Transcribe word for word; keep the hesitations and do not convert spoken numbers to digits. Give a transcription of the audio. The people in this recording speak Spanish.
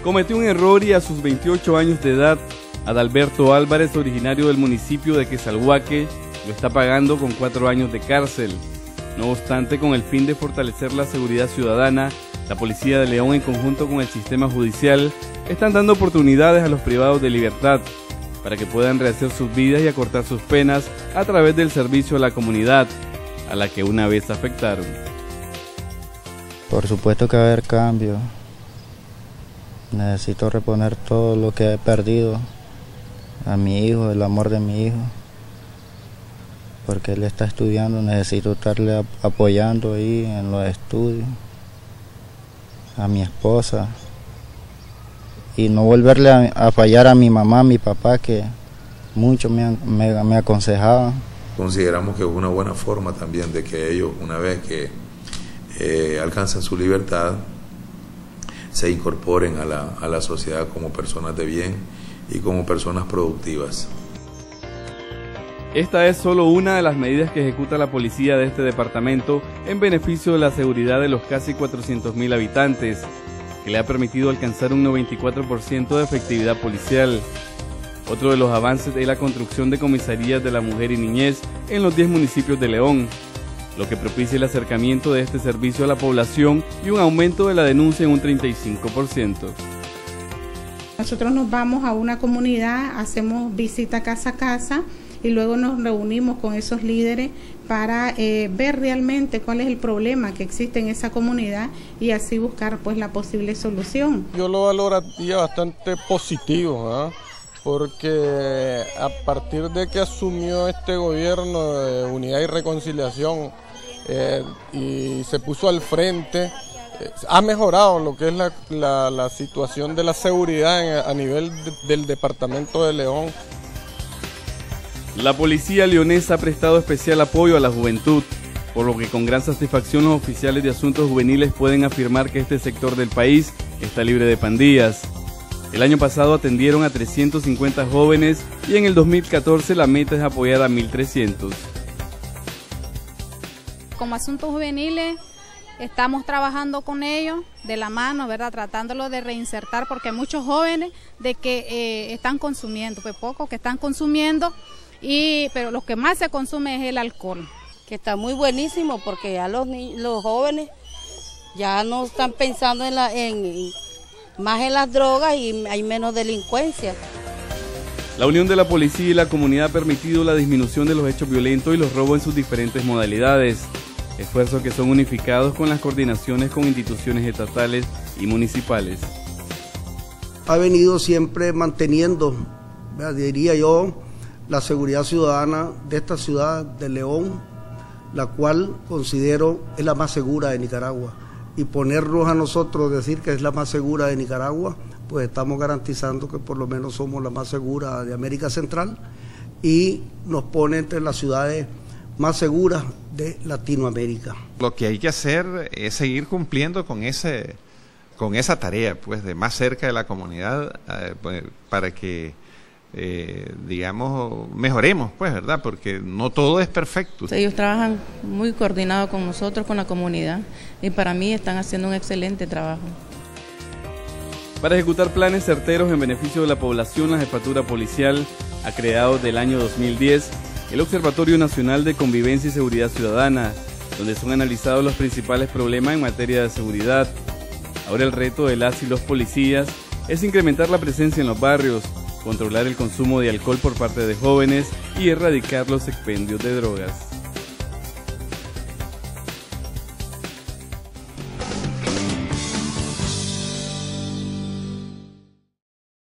cometió un error y a sus veintiocho años de edad, Adalberto Álvarez, originario del municipio de Quesalhuaque, lo está pagando con cuatro años de cárcel. No obstante, con el fin de fortalecer la seguridad ciudadana, la Policía de León, en conjunto con el sistema judicial, están dando oportunidades a los privados de libertad para que puedan rehacer sus vidas y acortar sus penas a través del servicio a la comunidad, a la que una vez afectaron. Por supuesto que va a haber cambio. Necesito reponer todo lo que he perdido a mi hijo, el amor de mi hijo, porque él está estudiando, necesito estarle apoyando ahí en los estudios, a mi esposa, y no volverle a, a fallar a mi mamá, a mi papá, que mucho me, me, me aconsejaban. Consideramos que es una buena forma también de que ellos, una vez que eh, alcanzan su libertad, se incorporen a la, a la sociedad como personas de bien y como personas productivas. Esta es solo una de las medidas que ejecuta la policía de este departamento en beneficio de la seguridad de los casi cuatrocientos mil habitantes, que le ha permitido alcanzar un noventa y cuatro por ciento de efectividad policial. Otro de los avances es la construcción de comisarías de la mujer y niñez en los diez municipios de León, lo que propicia el acercamiento de este servicio a la población y un aumento de la denuncia en un treinta y cinco por ciento. Nosotros nos vamos a una comunidad, hacemos visita casa a casa y luego nos reunimos con esos líderes para eh, ver realmente cuál es el problema que existe en esa comunidad y así buscar pues la posible solución. Yo lo valoraría bastante positivo, ¿eh? Porque a partir de que asumió este gobierno de Unidad y Reconciliación eh, y se puso al frente, eh, ha mejorado lo que es la, la, la situación de la seguridad en, a nivel de, del departamento de León. La policía leonesa ha prestado especial apoyo a la juventud, por lo que con gran satisfacción los oficiales de asuntos juveniles pueden afirmar que este sector del país está libre de pandillas. El año pasado atendieron a trescientos cincuenta jóvenes y en el dos mil catorce la meta es apoyar a mil trescientos. Como asuntos juveniles estamos trabajando con ellos de la mano, ¿verdad? Tratándolos de reinsertar, porque hay muchos jóvenes de que eh, están consumiendo, pues pocos que están consumiendo, y pero lo que más se consume es el alcohol. Que está muy buenísimo porque ya los, los jóvenes ya no están pensando en la en, en más en las drogas y hay menos delincuencia. La unión de la policía y la comunidad ha permitido la disminución de los hechos violentos y los robos en sus diferentes modalidades, esfuerzos que son unificados con las coordinaciones con instituciones estatales y municipales. Ha venido siempre manteniendo, diría yo, la seguridad ciudadana de esta ciudad de León, la cual considero es la más segura de Nicaragua. Y ponernos a nosotros decir que es la más segura de Nicaragua, pues estamos garantizando que por lo menos somos la más segura de América Central y nos pone entre las ciudades más seguras de Latinoamérica. Lo que hay que hacer es seguir cumpliendo con ese, con esa tarea, pues, de más cerca de la comunidad, eh, pues, para que Eh, digamos, mejoremos, pues, ¿verdad? Porque no todo es perfecto. Ellos trabajan muy coordinados con nosotros, con la comunidad, y para mí están haciendo un excelente trabajo. Para ejecutar planes certeros en beneficio de la población, la Jefatura Policial ha creado desde el año dos mil diez el Observatorio Nacional de Convivencia y Seguridad Ciudadana, donde son analizados los principales problemas en materia de seguridad. Ahora el reto de las y los policías es incrementar la presencia en los barrios, controlar el consumo de alcohol por parte de jóvenes y erradicar los expendios de drogas.